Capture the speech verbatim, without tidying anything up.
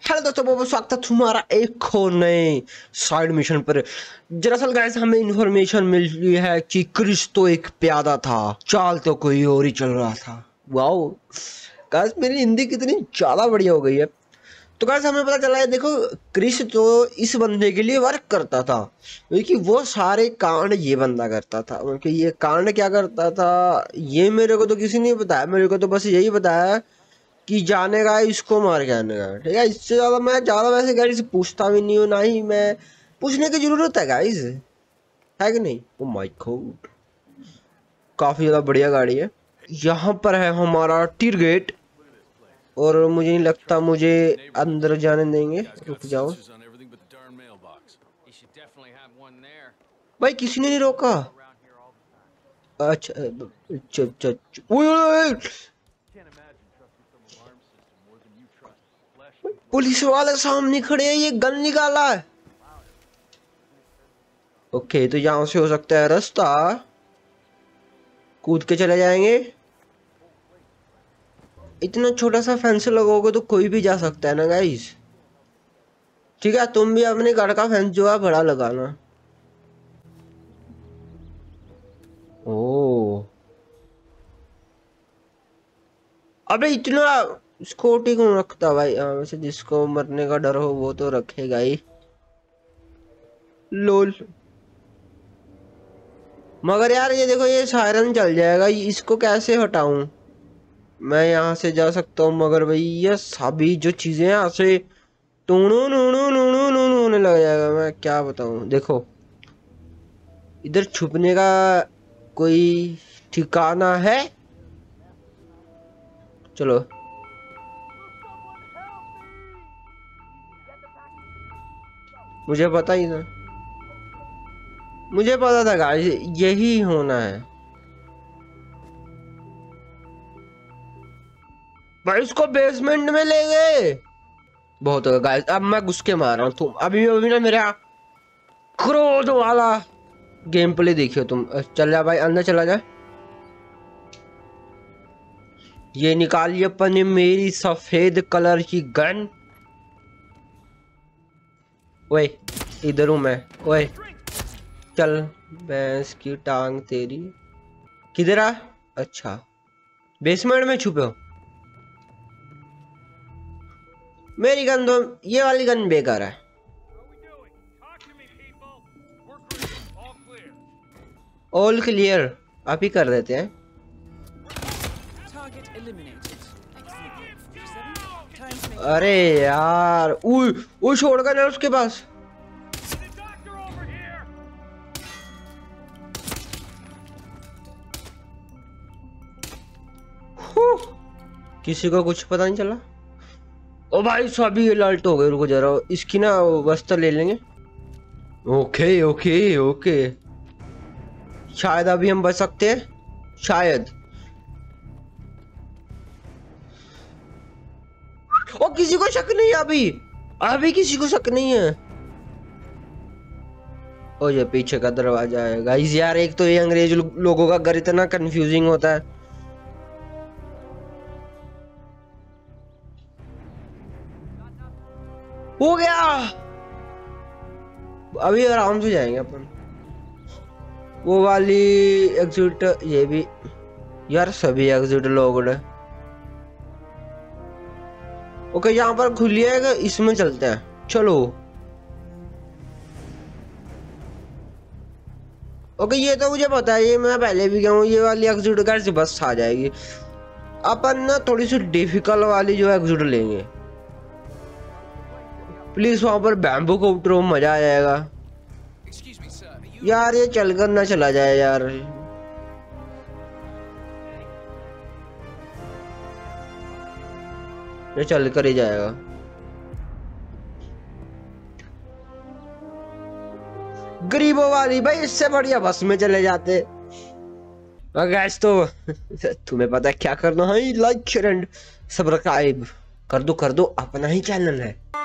Hello दोस्तों, बहुत बहुत स्वागत है तुम्हारा एक और नए साइड मिशन पर। दरअसल गाइस हमें इन्फॉर्मेशन मिली है कि क्रिस तो एक प्यादा था, चाल तो कोई और ही चल रहा था। वाओ गाइस, मेरी हिंदी कितनी ज़्यादा बढ़िया हो गई है। तो गाइस हमें पता चला है, देखो क्रिस तो इस बंदे के लिए वर्क करता था, क्योंकि वो सारे कांड ये बंदा करता था। क्योंकि ये कांड क्या करता था ये मेरे को तो किसी ने बताया, मेरे को तो बस यही बताया कि जाने का इसको मार के आने का। ठीक है, इससे ज्यादा मैं ज्यादा वैसे गाड़ी से पूछता भी नहीं हूँ, ना ही मैं पूछने की जरूरत है गाइस, है कि नहीं। ओ माय गॉड, काफी ज्यादा बढ़िया गाड़ी है। यहाँ पर है हमारा टीर गेट, और मुझे नहीं लगता मुझे अंदर जाने देंगे। रुक जाओ भाई, किसी ने नहीं रोका। अच्छा अच्छा अच्छा, पुलिस वाले सामने खड़े हैं, ये गन निकाला है। ओके, तो यहाँ से हो सकता है रास्ता, कूद के चले जाएंगे। इतना छोटा सा फेंस लगोगे तो कोई भी जा सकता है ना गाइस। ठीक है, तुम भी अपने घर का फेंस जो है बड़ा लगाना। ओ अबे, इतना स्कूटी क्यों रखता भाई? हाँ, वैसे जिसको मरने का डर हो वो तो रखेगा ही। लोल, मगर यार ये देखो, ये सायरन चल जाएगा, इसको कैसे हटाऊं? मैं यहाँ से जा सकता हूँ, मगर भाई ये सभी जो चीजें यहाँ से टूणू नूनू नूनू नूनू होने लग जाएगा। मैं क्या बताऊं, देखो इधर छुपने का कोई ठिकाना है? चलो, मुझे पता ही ना, मुझे पता था गाइस यही होना है। भाई इसको बेसमेंट में ले गए। बहुत होगा गाइस, अब मैं घुस के मार रहा हूँ। तुम अभी अभी ना मेरा क्रोध वाला गेम प्ले देखियो तुम। चल जा भाई, अंदर चला जा। ये निकालिए अपने मेरी सफेद कलर की गन। ओए इधर हूं मैं। ओए चल, भैंस की टांग तेरी। किधर आ? अच्छा, बेसमेंट में छुपे हो। मेरी गन तो, ये वाली गन बेकार है। ऑल क्लियर आप ही कर देते हैं। अरे यार, उई उई छोड़ कर उसके पास। किसी को कुछ पता नहीं चला। ओ भाई सभी अलर्ट हो गए, रुको जरा इसकी ना वस्त्र ले लेंगे। ओके ओके ओके, शायद अभी हम बच सकते हैं, शायद। ओ किसी को शक नहीं है अभी, अभी किसी को शक नहीं है। ओ ये पीछे का दरवाजा है गाइस। यार एक तो ये अंग्रेज लोगों का घर इतना कंफ्यूजिंग होता है। हो गया, अभी आराम से जाएंगे अपन। वो वाली एग्जिट, ये भी यार सभी एग्जिट लॉक्ड है। ओके, यहाँ पर खुली है, इसमें चलते हैं, चलो। ओके, ये तो मुझे पता है, ये मैं पहले भी गया हूँ। ये वाली एग्जिट घर से बस आ जाएगी। अपन ना थोड़ी सी डिफिकल्ट वाली जो एग्जिट लेंगे। प्लीज वहां पर बैम्बू को उतरो, मजा आ जाएगा। यार ये चलकर ना चला जाए यार। ये चल कर ही जाएगा। गरीबों वाली भाई, इससे बढ़िया बस में चले जाते। गैस तो तुम्हें पता है क्या करना है, लाइक शेयर एंड सब्सक्राइब कर दो कर दो, अपना ही चैनल है।